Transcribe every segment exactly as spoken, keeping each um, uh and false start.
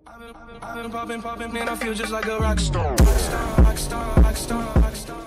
I've been popping, popping, man, I feel just like a rock star. Rock star, rock star, rock star, rock star.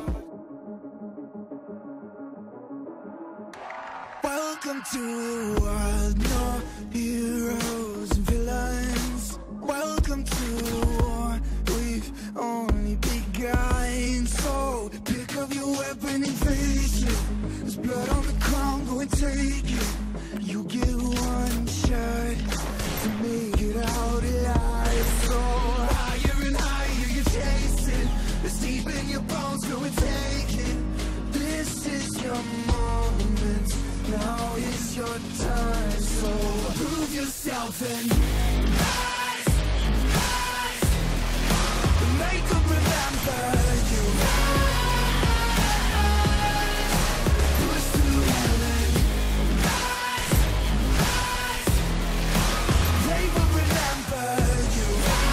Welcome to the world, no heroes and villains. Welcome to the war, we've only begun. So pick up your weapon and face it. There's blood on the ground, go and take it. You get one shot to make it out alive. So higher and higher you're chasing. It's deep in your bones, go and take it. This is your moment, now is your time. So prove yourself and rise, rise. Make them remember you. Push through heaven. Rise, rise. They will remember you.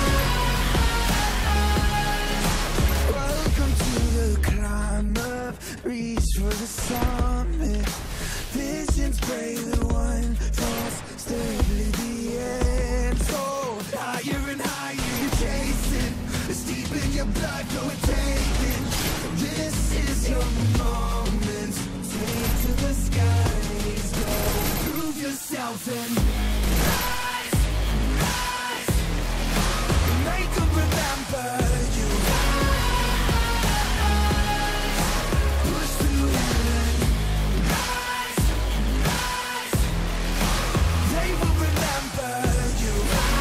Welcome to the climb up, reach for the summit. Visions pray the one falls steadily the end. So higher and higher you're chasing. It's deep in your blood, go and take it. This is your moment. Take to the skies, go. Prove yourself and rise, rise. Make them remember you. Push through heaven. Rise, rise. They will remember you.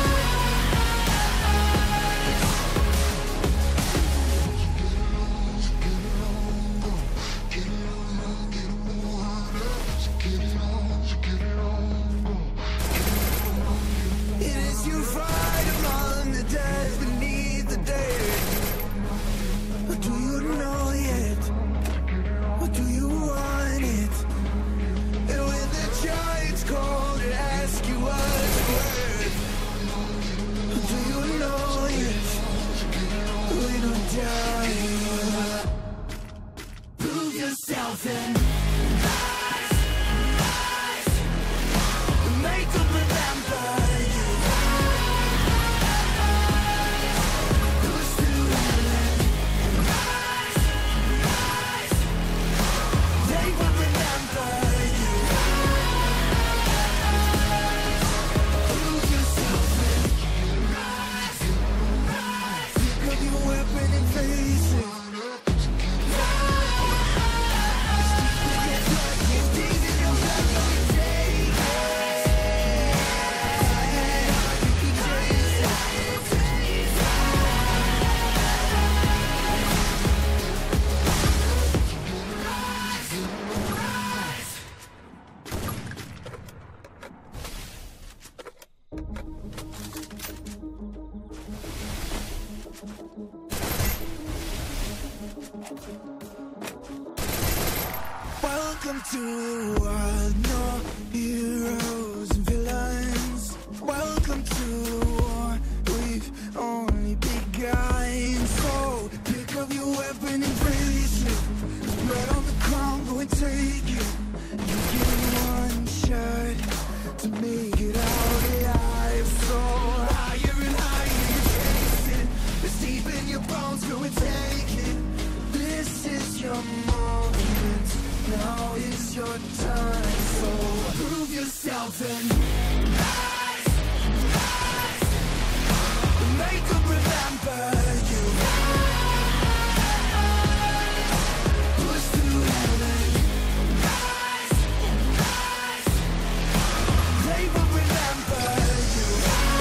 It is you fight among the dead, beneath the dead. But do you know yet? Or do you want it? And when the giants call and ask you what's worth, do you know yet? We don't die. Prove yourself and rise, rise. Make them remember you. Push through heaven. Rise, rise. They will remember you. Prove yourself and rise, rise. Pick up your weapon and face it. Welcome to the world, no heroes and villains. Welcome to the war, we've only begun. So pick up your weapon and face it. There's blood on the ground, go and take it. You get one shot to make it out alive. So higher and higher you're chasing. It's deep in your bones, go and take it. This is your moment, now is your time. So prove yourself and rise, rise. Make them remember you. Push through heaven. Rise, rise. They will remember you.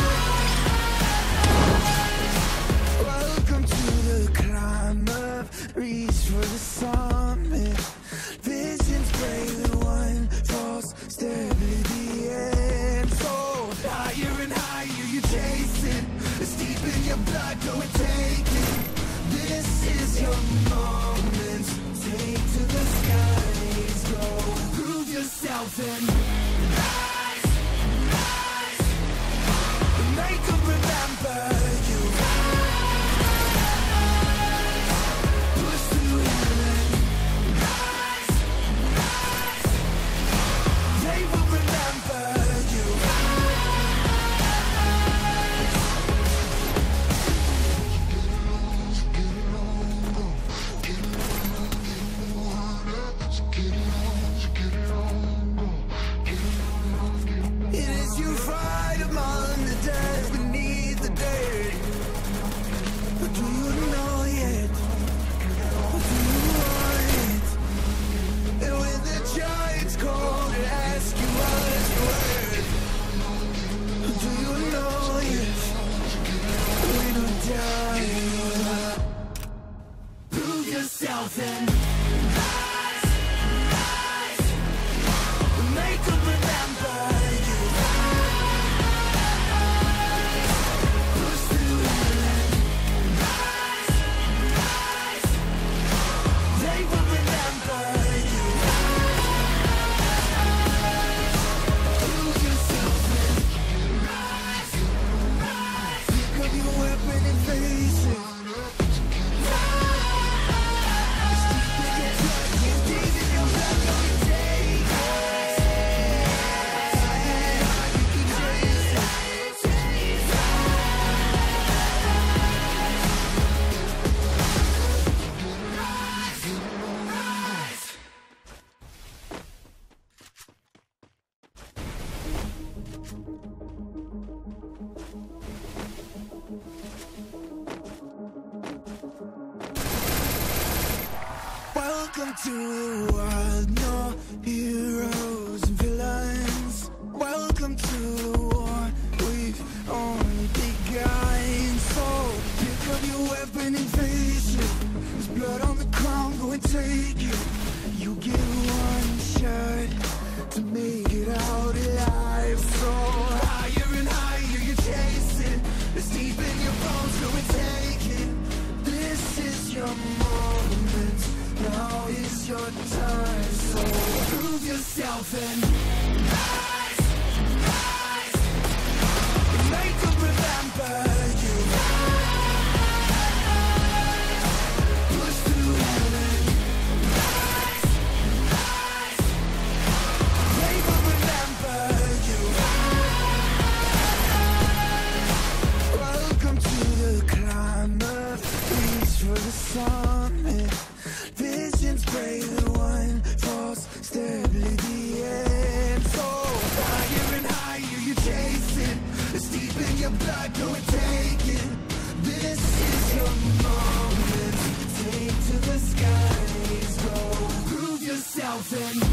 Welcome to the climb up, reach for the summit. Visions pray the one falls steadily the end. So higher and higher you're chasing. It's deep in your blood, go and take it. This is your moment. Take to the skies, go. Prove yourself and rise, rise. Make them remember you. Push through heaven. Rise, rise. They will remember you. yourself and rise, rise. And make them remember you. Push through heaven. Rise, rise. They will remember you. Welcome to the climber. Reach for the summit. Visions brave the one falls steadily the end. So higher and higher you're chasing. It's deep in your blood, go and take it. This is your moment. Take to the skies, go prove yourself and